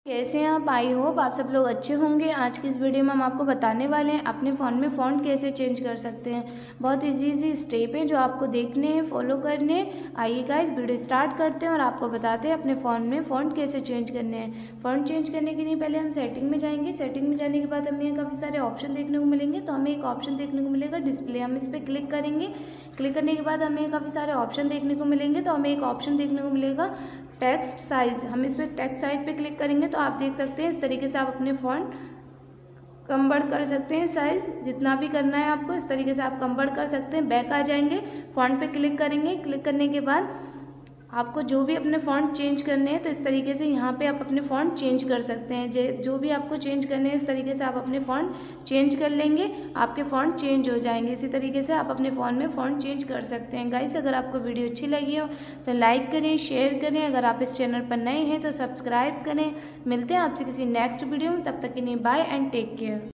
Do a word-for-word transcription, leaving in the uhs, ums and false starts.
कैसे हैं आप। आई होप आप सब लोग अच्छे होंगे। आज की इस वीडियो में हम आपको बताने वाले हैं अपने फ़ोन में फ़ॉन्ट कैसे चेंज कर सकते हैं। बहुत इजी इजी स्टेप हैं जो आपको देखने हैं, फॉलो करने हैं। आइए गाइस वीडियो स्टार्ट करते हैं और आपको बताते हैं अपने फ़ोन में फ़ॉन्ट कैसे चेंज करने हैं। फ़ॉन्ट चेंज करने के लिए पहले हम सेटिंग में जाएंगे। सेटिंग में जाने के बाद हमें यहाँ काफ़ी सारे ऑप्शन देखने को मिलेंगे। तो हमें एक ऑप्शन देखने को मिलेगा डिस्प्ले, हम इस पर क्लिक करेंगे। क्लिक करने के बाद हमें काफ़ी सारे ऑप्शन देखने को मिलेंगे। तो हमें एक ऑप्शन देखने को मिलेगा टेक्स्ट साइज, हम इस पर टेक्स्ट साइज पे क्लिक करेंगे तो आप देख सकते हैं इस तरीके से आप अपने फ़ॉन्ट कम बढ़ कर सकते हैं। साइज़ जितना भी करना है आपको इस तरीके से आप कम बढ़ कर सकते हैं। बैक आ जाएंगे, फ़ॉन्ट पे क्लिक करेंगे। क्लिक करने के बाद आपको जो भी अपने फ़ॉन्ट चेंज करने हैं तो इस तरीके से यहाँ पे आप अपने फ़ॉन्ट चेंज कर सकते हैं। जो भी आपको चेंज करने हैं इस तरीके से आप अपने फ़ॉन्ट चेंज कर लेंगे, आपके फ़ॉन्ट चेंज हो जाएंगे। इसी तरीके से आप अपने फ़ोन में फ़ॉन्ट चेंज कर सकते हैं। गाइस अगर आपको वीडियो अच्छी लगी हो तो लाइक करें, शेयर करें। अगर आप इस चैनल पर नए हैं तो सब्सक्राइब करें। मिलते हैं आपसे किसी नेक्स्ट वीडियो में, तब तक के लिए बाय एंड टेक केयर।